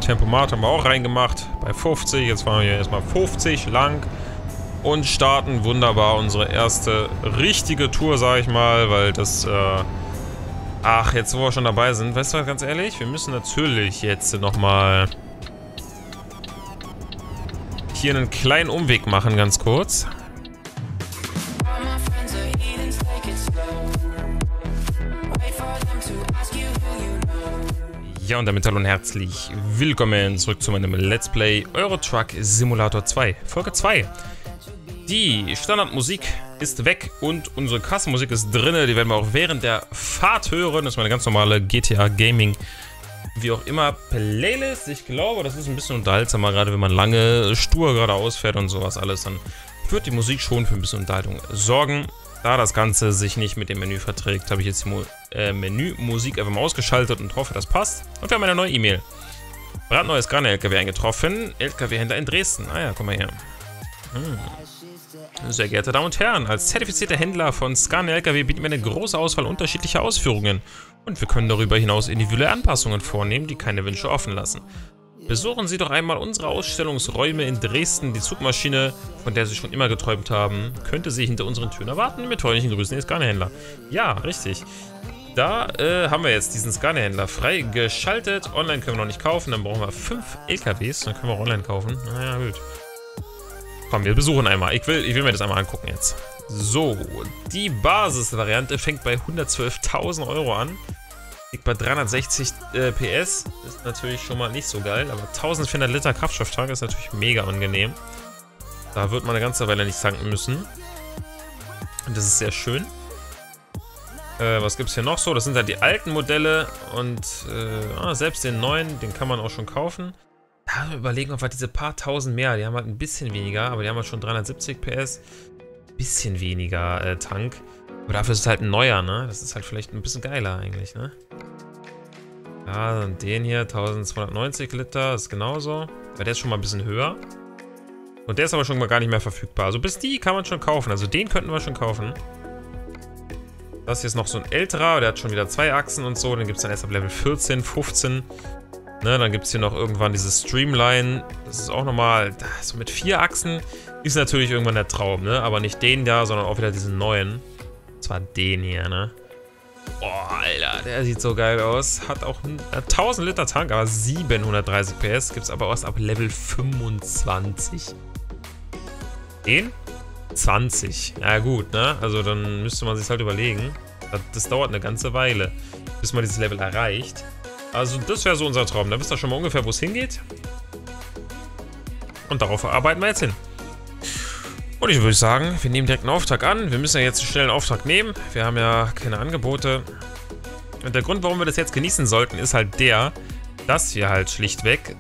Tempomat haben wir auch reingemacht. Bei 50. Jetzt fahren wir hier erstmal 50 lang. Und starten wunderbar unsere erste richtige Tour, sag ich mal. Weil das, ach, jetzt wo wir schon dabei sind. Weißt du was, ganz ehrlich? Wir müssen natürlich jetzt nochmal hier einen kleinen Umweg machen, ganz kurz. Ja, und damit hallo und herzlich willkommen zurück zu meinem Let's Play Euro Truck Simulator 2, Folge 2. Die Standardmusik ist weg und unsere Kassenmusik ist drin. Die werden wir auch während der Fahrt hören. Das ist meine ganz normale GTA Gaming, wie auch immer, Playlist. Ich glaube, das ist ein bisschen unterhaltsamer, gerade wenn man lange stur geradeaus fährt und sowas alles. Dann wird die Musik schon für ein bisschen Unterhaltung sorgen. Da das Ganze sich nicht mit dem Menü verträgt, habe ich jetzt die Menü-Musik einfach mal ausgeschaltet und hoffe, das passt. Und wir haben eine neue E-Mail. Brandneues Scania-LKW eingetroffen. LKW-Händler in Dresden. Ah ja, komm mal her. Sehr geehrte Damen und Herren, als zertifizierter Händler von Scania-LKW bieten wir eine große Auswahl unterschiedlicher Ausführungen. Und wir können darüber hinaus individuelle Anpassungen vornehmen, die keine Wünsche offen lassen. Besuchen Sie doch einmal unsere Ausstellungsräume in Dresden. Die Zugmaschine, von der Sie schon immer geträumt haben, könnte Sie hinter unseren Türen erwarten. Mit freundlichen Grüßen, Ihr Scania-Händler. Ja, richtig. Da haben wir jetzt diesen Scania-Händler freigeschaltet. Online können wir noch nicht kaufen. Dann brauchen wir 5 LKWs. Dann können wir auch online kaufen. Naja, gut. Komm, wir besuchen einmal. Ich will mir das einmal angucken jetzt. So, die Basisvariante fängt bei 112.000 Euro an. Liegt bei 360 PS. Ist natürlich schon mal nicht so geil. Aber 1400 Liter Kraftstofftank ist natürlich mega angenehm. Da wird man eine ganze Weile nicht tanken müssen. Und das ist sehr schön. Was gibt es hier noch so? Das sind halt die alten Modelle. Und selbst den neuen, den kann man auch schon kaufen. Ja, wir überlegen, ob wir diese paar tausend mehr. Die haben halt ein bisschen weniger. Aber die haben halt schon 370 PS. Bisschen weniger Tank. Aber dafür ist es halt ein neuer, ne? Das ist halt vielleicht ein bisschen geiler eigentlich, ne? Ja, und den hier, 1290 Liter, ist genauso. Aber der ist schon mal ein bisschen höher. Und der ist aber schon mal gar nicht mehr verfügbar. Also bis die kann man schon kaufen. Also den könnten wir schon kaufen. Das hier ist noch so ein älterer. Der hat schon wieder 2 Achsen und so. Den gibt es dann erst ab Level 14, 15. Ne, dann gibt es hier noch irgendwann dieses Streamline. Das ist auch nochmal, so mit 4 Achsen ist natürlich irgendwann der Traum, ne? Aber nicht den da, sondern auch wieder diesen neuen. Und zwar den hier, ne? Boah, Alter, der sieht so geil aus. Hat auch 1000 Liter Tank, aber 730 PS. Gibt es aber erst ab Level 25. Den? 20. Ja gut, ne? Also dann müsste man sich halt überlegen. Das dauert eine ganze Weile, bis man dieses Level erreicht. Also das wäre so unser Traum. Da wisst ihr schon mal ungefähr, wo es hingeht. Und darauf arbeiten wir jetzt hin. Und ich würde sagen, wir nehmen direkt einen Auftrag an. Wir müssen ja jetzt schnell einen Auftrag nehmen. Wir haben ja keine Angebote. Und der Grund, warum wir das jetzt genießen sollten, ist halt der, dass wir halt schlichtweg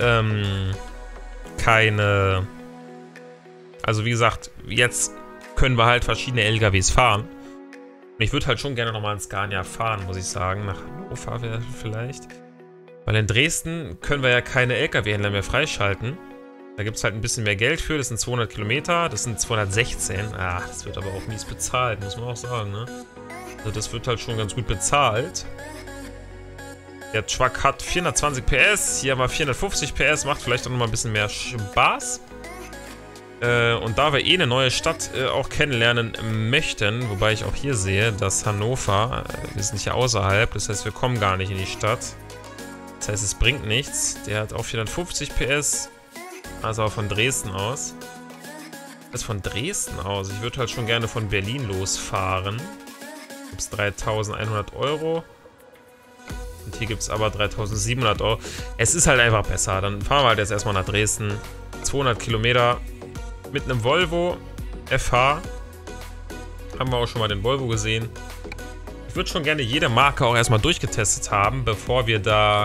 keine... Also wie gesagt, jetzt können wir halt verschiedene LKWs fahren. Und ich würde halt schon gerne nochmal einen Scania fahren, muss ich sagen. Nach Hannover vielleicht. Weil in Dresden können wir ja keine LKW-Händler mehr freischalten. Da gibt es halt ein bisschen mehr Geld für. Das sind 200 Kilometer. Das sind 216. Ach, das wird aber auch mies bezahlt, muss man auch sagen, ne? Also das wird halt schon ganz gut bezahlt. Der Truck hat 420 PS. Hier haben wir 450 PS. Macht vielleicht auch nochmal ein bisschen mehr Spaß. Und da wir eine neue Stadt auch kennenlernen möchten, wobei ich auch hier sehe, dass Hannover, wir sind hier außerhalb, das heißt, wir kommen gar nicht in die Stadt. Das heißt, es bringt nichts. Der hat auch 450 PS. Also auch von Dresden aus. Das ist von Dresden aus. Ich würde halt schon gerne von Berlin losfahren. Gibt es 3.100 Euro. Und hier gibt es aber 3.700 Euro. Es ist halt einfach besser. Dann fahren wir halt jetzt erstmal nach Dresden. 200 Kilometer mit einem Volvo FH. Haben wir auch schon mal den Volvo gesehen. Ich würde schon gerne jede Marke auch erstmal durchgetestet haben, bevor wir da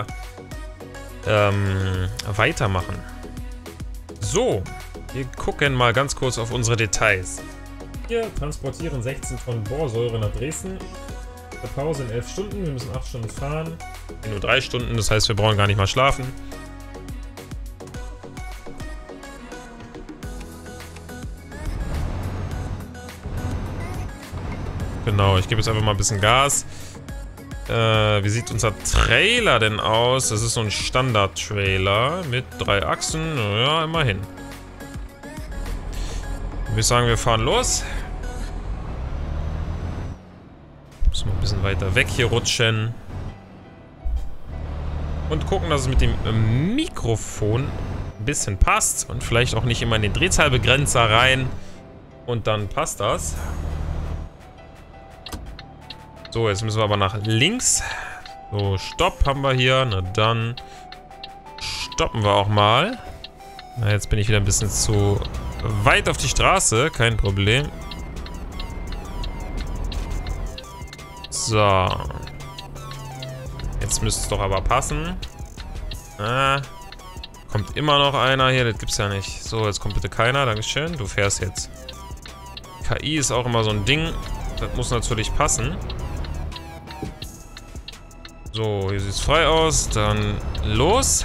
weitermachen. So, wir gucken mal ganz kurz auf unsere Details. Wir transportieren 16 Tonnen Borsäure nach Dresden. Der Pause in 11 Stunden, wir müssen 8 Stunden fahren. Nur 3 Stunden, das heißt, wir brauchen gar nicht mal schlafen. Genau, ich gebe jetzt einfach mal ein bisschen Gas. Wie sieht unser Trailer denn aus? Das ist so ein Standard-Trailer mit 3 Achsen. Ja, immerhin. Ich würde sagen, wir fahren los. Müssen wir ein bisschen weiter weg hier rutschen. Und gucken, dass es mit dem Mikrofon ein bisschen passt. Und vielleicht auch nicht immer in den Drehzahlbegrenzer rein. Und dann passt das. So, jetzt müssen wir aber nach links. So, Stopp haben wir hier. Na dann stoppen wir auch mal. Na, jetzt bin ich wieder ein bisschen zu weit auf die Straße. Kein Problem. So. Jetzt müsste es doch aber passen. Kommt immer noch einer hier. Das gibt's ja nicht. So, jetzt kommt bitte keiner. Dankeschön. Du fährst jetzt. KI ist auch immer so ein Ding. Das muss natürlich passen. So, hier sieht es frei aus. Dann los.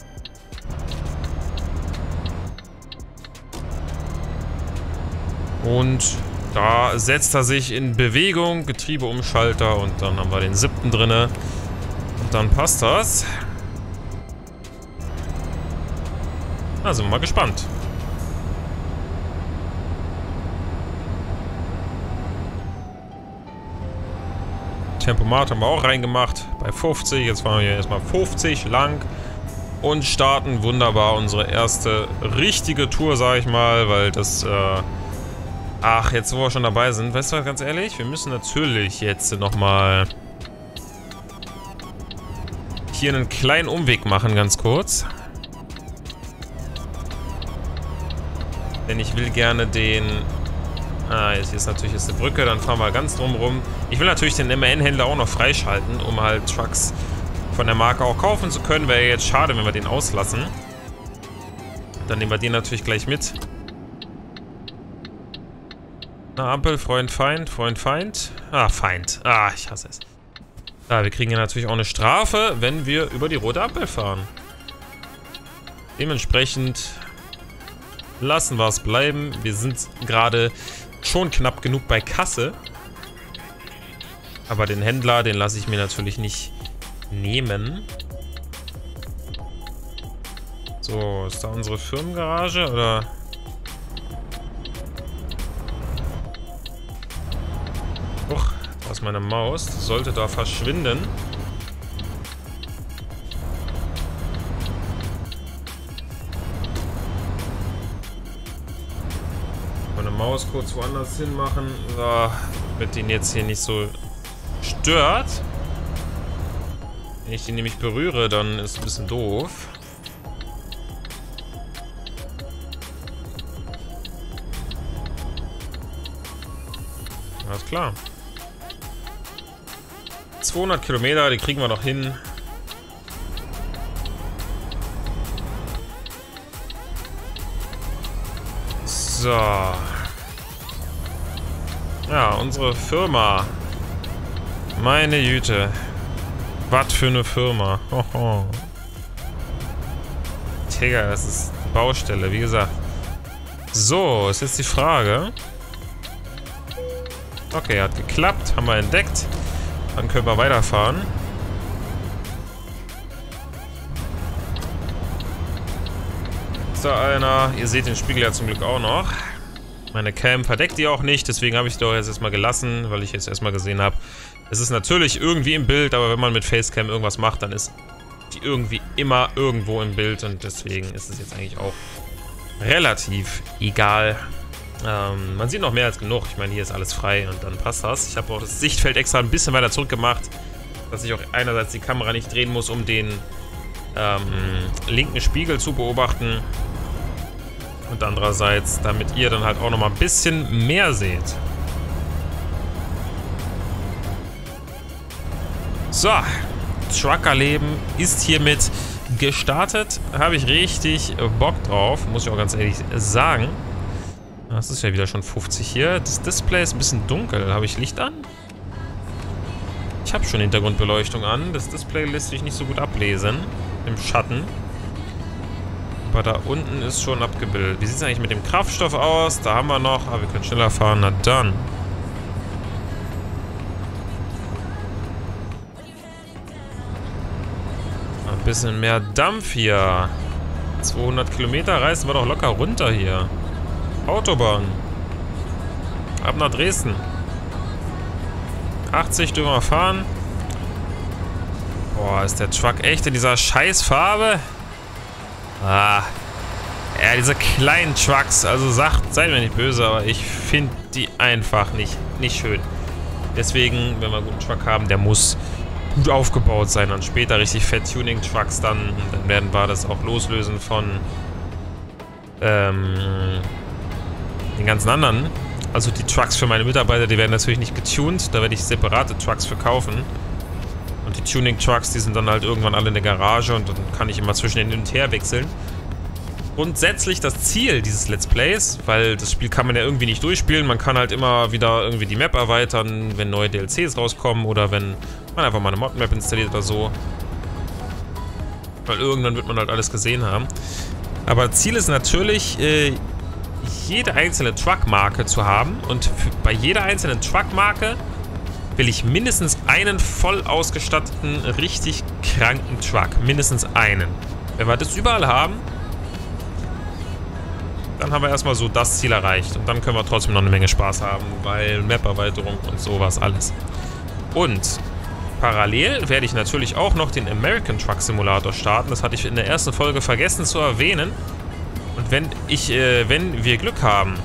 Und da setzt er sich in Bewegung. Getriebeumschalter. Und dann haben wir den 7. drinne. Und dann passt das. Da sind wir mal gespannt. Tempomat haben wir auch reingemacht. Bei 50. Jetzt fahren wir hier erstmal 50 lang. Und starten wunderbar unsere erste richtige Tour, sag ich mal. Weil das, ach, jetzt wo wir schon dabei sind. Weißt du was, ganz ehrlich? Wir müssen natürlich jetzt nochmal hier einen kleinen Umweg machen, ganz kurz. Denn ich will gerne den... jetzt hier ist natürlich jetzt eine Brücke, dann fahren wir ganz drum rum. Ich will natürlich den MAN-Händler auch noch freischalten, um halt Trucks von der Marke auch kaufen zu können. Wäre jetzt schade, wenn wir den auslassen. Dann nehmen wir den natürlich gleich mit. Na, Ampel, Freund, Feind, Freund, Feind. Ah, Feind. Ah, ich hasse es. Wir kriegen ja natürlich auch eine Strafe, wenn wir über die rote Ampel fahren. Dementsprechend lassen wir es bleiben. Wir sind gerade schon knapp genug bei Kasse. Aber den Händler, den lasse ich mir natürlich nicht nehmen. So, ist da unsere Firmengarage, oder? Uch, da ist meine Maus. Das sollte da verschwinden. Meine Maus kurz woanders hin machen. So, damit ihn jetzt hier nicht so stört. Wenn ich den nämlich berühre, dann ist es ein bisschen doof. Alles klar. 200 Kilometer, die kriegen wir noch hin. So. Ja, unsere Firma. Meine Güte. Was für eine Firma. Hoho. Digga, das ist eine Baustelle, wie gesagt. So, ist jetzt die Frage. Okay, hat geklappt. Haben wir entdeckt. Dann können wir weiterfahren. Ist da einer? Ihr seht den Spiegel ja zum Glück auch noch. Meine Cam verdeckt die auch nicht. Deswegen habe ich die doch jetzt erstmal gelassen, weil ich jetzt erstmal gesehen habe. Es ist natürlich irgendwie im Bild, aber wenn man mit Facecam irgendwas macht, dann ist die irgendwie immer irgendwo im Bild. Und deswegen ist es jetzt eigentlich auch relativ egal. Man sieht noch mehr als genug. Ich meine, hier ist alles frei und dann passt das. Ich habe auch das Sichtfeld extra ein bisschen weiter zurück gemacht, dass ich auch einerseits die Kamera nicht drehen muss, um den linken Spiegel zu beobachten. Und andererseits, damit ihr dann halt auch nochmal ein bisschen mehr seht. So, Truckerleben ist hiermit gestartet. Habe ich richtig Bock drauf, muss ich auch ganz ehrlich sagen. Das ist ja wieder schon 50 hier. Das Display ist ein bisschen dunkel. Habe ich Licht an? Ich habe schon Hintergrundbeleuchtung an. Das Display lässt sich nicht so gut ablesen. Im Schatten. Aber da unten ist schon abgebildet. Wie sieht es eigentlich mit dem Kraftstoff aus? Da haben wir noch. Aber wir können schneller fahren. Na dann. Bisschen mehr Dampf hier. 200 Kilometer reißen wir doch locker runter hier. Autobahn. Ab nach Dresden. 80 dürfen wir fahren. Boah, ist der Truck echt in dieser Scheißfarbe? Ah. Ja, diese kleinen Trucks. Also seid mir nicht böse, aber ich finde die einfach nicht schön. Deswegen, wenn wir einen guten Truck haben, der muss gut aufgebaut sein. Dann später richtig fett Tuning-Trucks, dann werden wir das auch loslösen von den ganzen anderen. Also die Trucks für meine Mitarbeiter, die werden natürlich nicht getuned. Da werde ich separate Trucks verkaufen. Und die Tuning-Trucks, die sind dann halt irgendwann alle in der Garage und dann kann ich immer zwischen den hin und her wechseln. Grundsätzlich das Ziel dieses Let's Plays, weil das Spiel kann man ja irgendwie nicht durchspielen. Man kann halt immer wieder irgendwie die Map erweitern, wenn neue DLCs rauskommen oder wenn man einfach mal eine Mod-Map installiert oder so. Weil irgendwann wird man halt alles gesehen haben. Aber Ziel ist natürlich, jede einzelne Truck-Marke zu haben. Und bei jeder einzelnen Truck-Marke will ich mindestens einen voll ausgestatteten, richtig kranken Truck. Mindestens einen. Wenn wir das überall haben, dann haben wir erstmal so das Ziel erreicht. Und dann können wir trotzdem noch eine Menge Spaß haben, weil Map-Erweiterung und sowas alles. Und parallel werde ich natürlich auch noch den American Truck Simulator starten. Das hatte ich in der ersten Folge vergessen zu erwähnen. Und wenn wir Glück haben,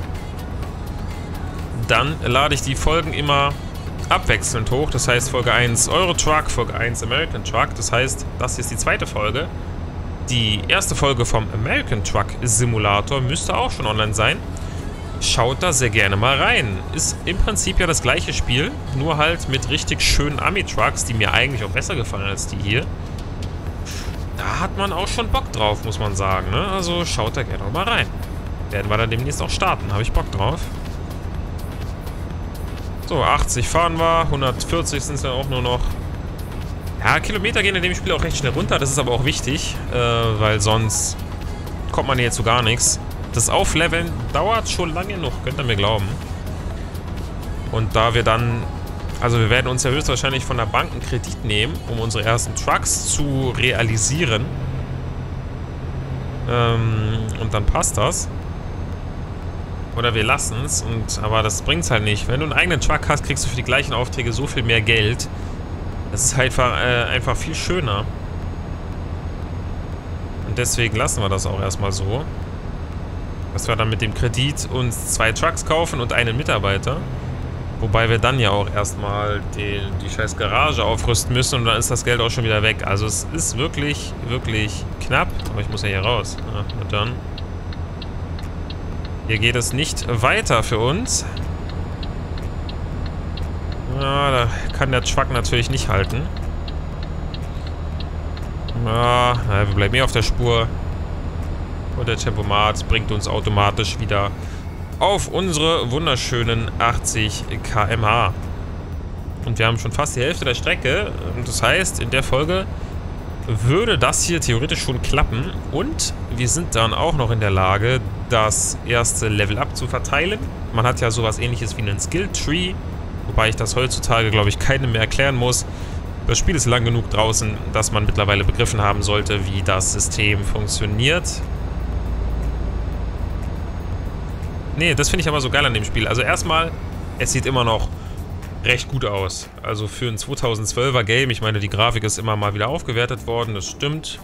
dann lade ich die Folgen immer abwechselnd hoch. Das heißt Folge 1 Euro Truck, Folge 1 American Truck. Das heißt, das hier ist die zweite Folge. Die erste Folge vom American Truck Simulator müsste auch schon online sein. Schaut da sehr gerne mal rein. Ist im Prinzip ja das gleiche Spiel, nur halt mit richtig schönen Ami-Trucks, die mir eigentlich auch besser gefallen als die hier. Da hat man auch schon Bock drauf, muss man sagen, ne? Also schaut da gerne mal rein. Werden wir dann demnächst auch starten. Habe ich Bock drauf. So, 80 fahren wir, 140 sind es ja auch nur noch. Ja, Kilometer gehen in dem Spiel auch recht schnell runter. Das ist aber auch wichtig, weil sonst kommt man hier zu gar nichts. Das Aufleveln dauert schon lange genug, könnt ihr mir glauben. Und da wir dann... Also wir werden uns ja höchstwahrscheinlich von der Bank einen Kredit nehmen, um unsere ersten Trucks zu realisieren. Und dann passt das. Oder wir lassen es. Aber das bringt es halt nicht. Wenn du einen eigenen Truck hast, kriegst du für die gleichen Aufträge so viel mehr Geld. Das ist halt einfach viel schöner. Und deswegen lassen wir das auch erstmal so. Dass wir dann mit dem Kredit uns 2 Trucks kaufen und einen Mitarbeiter. Wobei wir dann ja auch erstmal die scheiß Garage aufrüsten müssen und dann ist das Geld auch schon wieder weg. Also es ist wirklich, wirklich knapp. Aber ich muss ja hier raus. Ja, und dann. Hier geht es nicht weiter für uns. Ja, da kann der Truck natürlich nicht halten. Ja, wir bleiben hier auf der Spur. Und der Tempomat bringt uns automatisch wieder auf unsere wunderschönen 80 km/h. Und wir haben schon fast die Hälfte der Strecke. Und das heißt, in der Folge würde das hier theoretisch schon klappen. Und wir sind dann auch noch in der Lage, das erste Level-Up zu verteilen. Man hat ja sowas ähnliches wie einen Skill-Tree. Wobei ich das heutzutage, glaube ich, keinem mehr erklären muss. Das Spiel ist lang genug draußen, dass man mittlerweile begriffen haben sollte, wie das System funktioniert. Nee, das finde ich aber so geil an dem Spiel. Also erstmal, es sieht immer noch recht gut aus. Also für ein 2012er Game, ich meine, die Grafik ist immer mal wieder aufgewertet worden, das stimmt.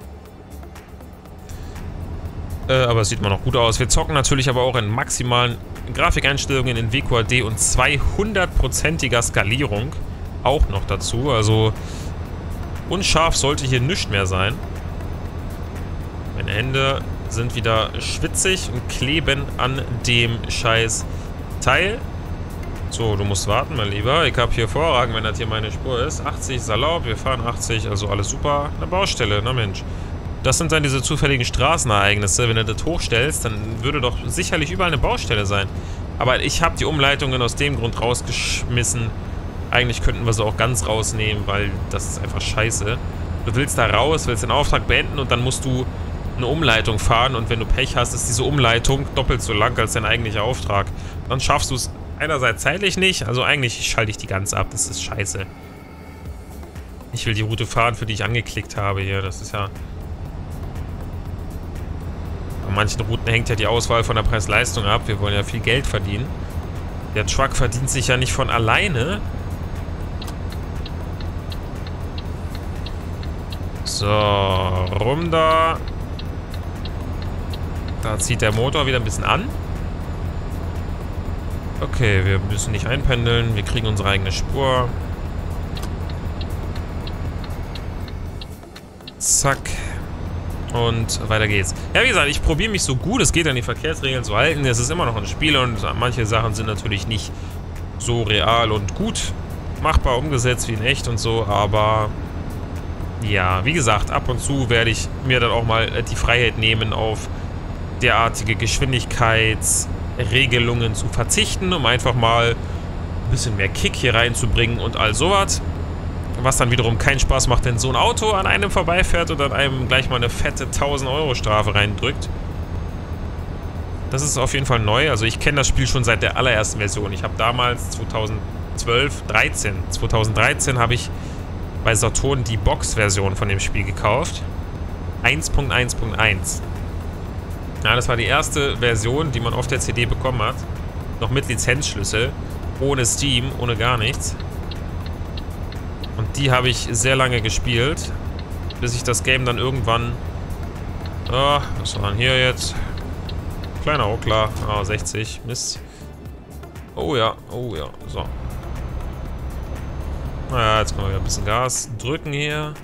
Aber es sieht immer noch gut aus. Wir zocken natürlich aber auch in maximalen Grafikeinstellungen in WQHD und 200%iger Skalierung auch noch dazu. Also unscharf sollte hier nichts mehr sein. Meine Hände sind wieder schwitzig und kleben an dem scheiß Teil. So, du musst warten, mein Lieber. Ich habe hier Vorrang, wenn das hier meine Spur ist. 80 ist erlaubt, wir fahren 80, also alles super. Eine Baustelle, na Mensch. Das sind dann diese zufälligen Straßenereignisse. Wenn du das hochstellst, dann würde doch sicherlich überall eine Baustelle sein. Aber ich habe die Umleitungen aus dem Grund rausgeschmissen. Eigentlich könnten wir sie auch ganz rausnehmen, weil das ist einfach scheiße. Du willst da raus, willst den Auftrag beenden und dann musst du eine Umleitung fahren. Und wenn du Pech hast, ist diese Umleitung doppelt so lang als dein eigentlicher Auftrag. Dann schaffst du es einerseits zeitlich nicht, also eigentlich schalte ich die ganz ab. Das ist scheiße. Ich will die Route fahren, für die ich angeklickt habe hier. Das ist ja... Bei manchen Routen hängt ja die Auswahl von der Preis-Leistung ab. Wir wollen ja viel Geld verdienen. Der Truck verdient sich ja nicht von alleine. So, rum da. Da zieht der Motor wieder ein bisschen an. Okay, wir müssen nicht einpendeln. Wir kriegen unsere eigene Spur. Zack. Und weiter geht's. Ja, wie gesagt, ich probiere mich so gut es geht an die Verkehrsregeln zu halten. Es ist immer noch ein Spiel und manche Sachen sind natürlich nicht so real und gut machbar umgesetzt wie in echt und so, aber ja, wie gesagt, ab und zu werde ich mir dann auch mal die Freiheit nehmen, auf derartige Geschwindigkeitsregelungen zu verzichten, um einfach mal ein bisschen mehr Kick hier reinzubringen und all sowas. Was dann wiederum keinen Spaß macht, wenn so ein Auto an einem vorbeifährt und an einem gleich mal eine fette 1000 € Strafe reindrückt. Das ist auf jeden Fall neu. Also ich kenne das Spiel schon seit der allerersten Version. Ich habe damals 2013 habe ich bei Saturn die Box-Version von dem Spiel gekauft. 1.1.1. Ja, das war die erste Version, die man auf der CD bekommen hat. Noch mit Lizenzschlüssel. Ohne Steam, ohne gar nichts. Und die habe ich sehr lange gespielt, bis ich das Game dann irgendwann... Oh, was war denn hier jetzt? Kleiner Ruckler. Ah, 60. Mist. Oh ja, so. Naja, jetzt können wir wieder ein bisschen Gas drücken hier.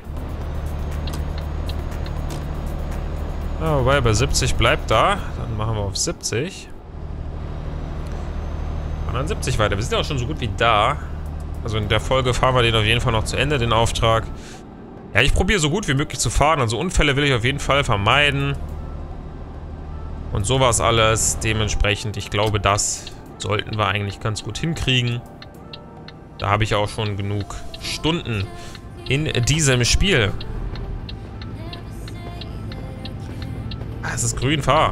Ja, wobei, bei 70 bleibt da. Dann machen wir auf 70. Und dann 70 weiter. Wir sind ja auch schon so gut wie da. Also in der Folge fahren wir den auf jeden Fall noch zu Ende, den Auftrag. Ja, ich probiere so gut wie möglich zu fahren. Also Unfälle will ich auf jeden Fall vermeiden. Und sowas alles. Dementsprechend, ich glaube, das sollten wir eigentlich ganz gut hinkriegen. Da habe ich auch schon genug Stunden in diesem Spiel. Ah, es ist grün, fahr.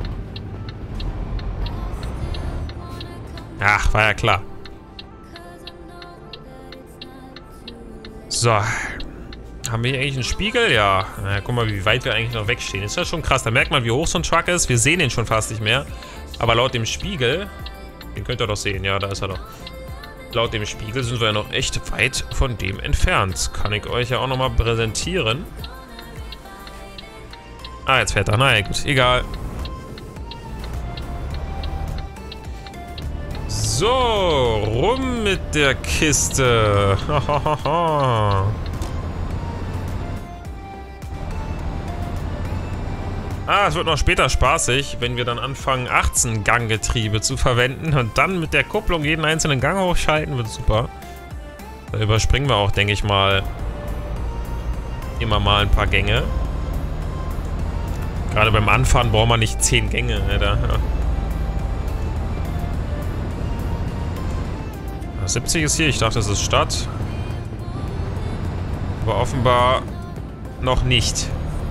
Ach, war ja klar. So. Haben wir hier eigentlich einen Spiegel? Ja. Na, guck mal, wie weit wir eigentlich noch wegstehen. Ist ja schon krass. Da merkt man, wie hoch so ein Truck ist. Wir sehen ihn schon fast nicht mehr. Aber laut dem Spiegel... Den könnt ihr doch sehen. Ja, da ist er doch. Laut dem Spiegel sind wir ja noch echt weit von dem entfernt. Kann ich euch ja auch nochmal präsentieren. Ah, jetzt fährt er. Naja, gut. Egal. So, rum mit der Kiste. Ah, es wird noch später spaßig, wenn wir dann anfangen, 18-Gang-Getriebe zu verwenden und dann mit der Kupplung jeden einzelnen Gang hochschalten, wird super. Da überspringen wir auch, denke ich mal, immer mal ein paar Gänge. Gerade beim Anfahren braucht man nicht 10 Gänge, Alter. Ja. 70 ist hier, ich dachte, das ist Stadt. Aber offenbar noch nicht.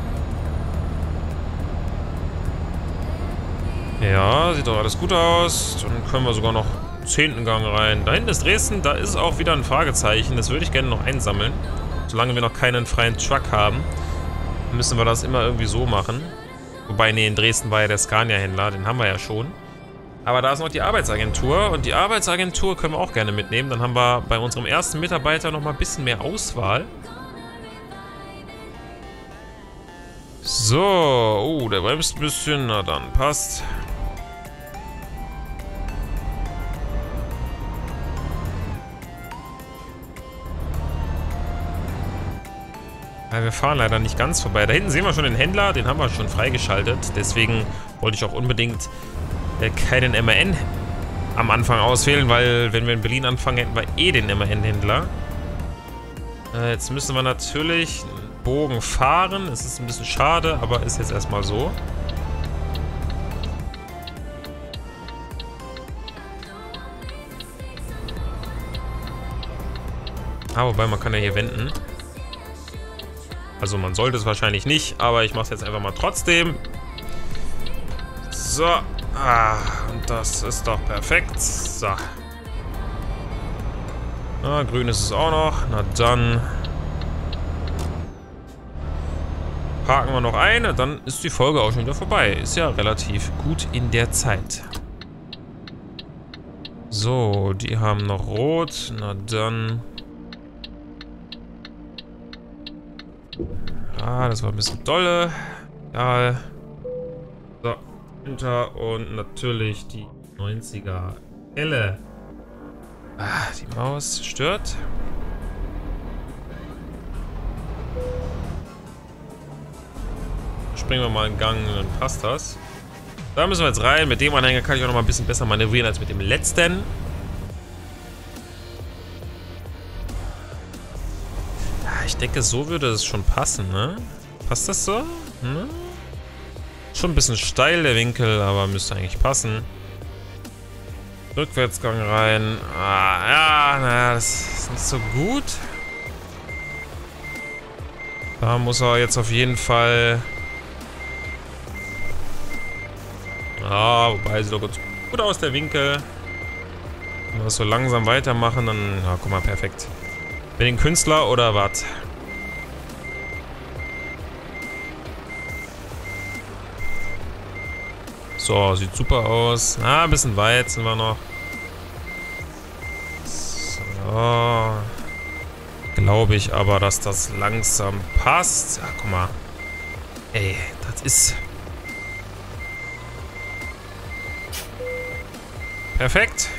Ja, sieht doch alles gut aus. Dann können wir sogar noch einen 10. Gang rein. Da hinten ist Dresden, da ist auch wieder ein Fragezeichen. Das würde ich gerne noch einsammeln. Solange wir noch keinen freien Truck haben, müssen wir das immer irgendwie so machen. Wobei, nee, in Dresden war ja der Scania-Händler, den haben wir ja schon. Aber da ist noch die Arbeitsagentur und die Arbeitsagentur können wir auch gerne mitnehmen. Dann haben wir bei unserem ersten Mitarbeiter noch mal ein bisschen mehr Auswahl. So, oh, der bremst ein bisschen, na dann, passt. Ja, wir fahren leider nicht ganz vorbei. Da hinten sehen wir schon den Händler, den haben wir schon freigeschaltet. Deswegen wollte ich auch unbedingt keinen MAN am Anfang auswählen, weil wenn wir in Berlin anfangen, hätten wir eh den MAN-Händler. Jetzt müssen wir natürlich einen Bogen fahren. Es ist ein bisschen schade, aber ist jetzt erstmal so. Ah, wobei man kann ja hier wenden. Also man sollte es wahrscheinlich nicht, aber ich mache es jetzt einfach mal trotzdem. So. Ah, und das ist doch perfekt. So. Ah, grün ist es auch noch. Na dann. Parken wir noch ein, dann ist die Folge auch schon wieder vorbei. Ist ja relativ gut in der Zeit. So, die haben noch rot. Na dann. Ah, das war ein bisschen dolle. Egal. So, hinter und natürlich die 90er Elle. Ah, die Maus stört. Springen wir mal einen Gang, dann passt das. Da müssen wir jetzt rein. Mit dem Anhänger kann ich auch noch mal ein bisschen besser manövrieren als mit dem letzten. Ich denke, so würde es schon passen, ne? Passt das so? Ne? Schon ein bisschen steil der Winkel, aber müsste eigentlich passen. Rückwärtsgang rein. Ah, ja, naja, das ist nicht so gut. Da muss er jetzt auf jeden Fall... Ah, wobei sieht doch ganz gut aus, der Winkel. Wenn wir das so langsam weitermachen, dann... Ja, guck mal, perfekt. Bin ich ein Künstler oder was? So, sieht super aus. Ah, ein bisschen weit sind wir noch. So. Glaube ich aber, dass das langsam passt. Ach, guck mal. Ey, das ist... Perfekt.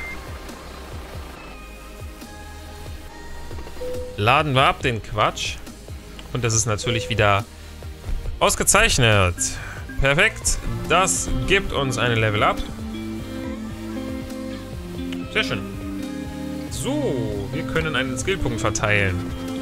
Laden wir ab den Quatsch. Und das ist natürlich wieder ausgezeichnet. Perfekt. Das gibt uns eine Level Up. Sehr schön. So, wir können einen Skillpunkt verteilen.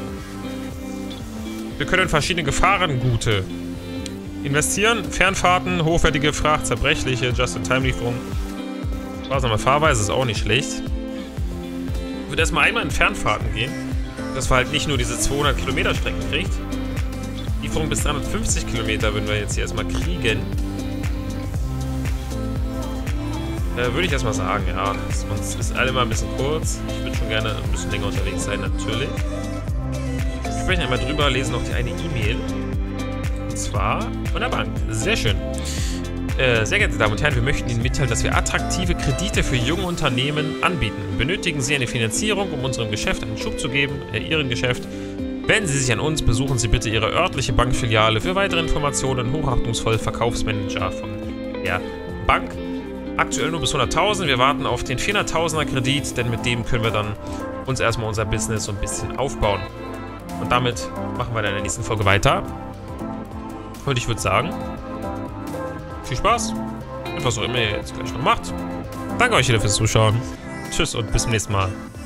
Wir können verschiedene Gefahrengute investieren. Fernfahrten, hochwertige Fracht, zerbrechliche, Just-in-Time-Lieferung. Sparsame Fahrweise ist auch nicht schlecht. Ich würde erstmal einmal in Fernfahrten gehen, dass wir halt nicht nur diese 200 Kilometer Strecken kriegt. Lieferung bis 350 Kilometer würden wir jetzt hier erstmal kriegen. Würde ich erstmal sagen, ja. Sonst ist alle mal ein bisschen kurz. Ich würde schon gerne ein bisschen länger unterwegs sein, natürlich. Wir sprechen einmal drüber, lesen noch die eine E-Mail. Und zwar von der Bank. Sehr schön. Sehr geehrte Damen und Herren, wir möchten Ihnen mitteilen, dass wir attraktive Kredite für junge Unternehmen anbieten. Benötigen Sie eine Finanzierung, um unserem Geschäft einen Schub zu geben, Ihrem Geschäft? Wenden Sie sich an uns, besuchen Sie bitte Ihre örtliche Bankfiliale. Für weitere Informationen hochachtungsvoll Verkaufsmanager von der Bank. Aktuell nur bis 100.000. Wir warten auf den 400.000er Kredit, denn mit dem können wir dann uns erstmal unser Business so ein bisschen aufbauen. Und damit machen wir dann in der nächsten Folge weiter. Und ich würde sagen, viel Spaß und was auch immer ihr jetzt gleich noch macht. Danke euch wieder fürs Zuschauen. Tschüss und bis zum nächsten Mal.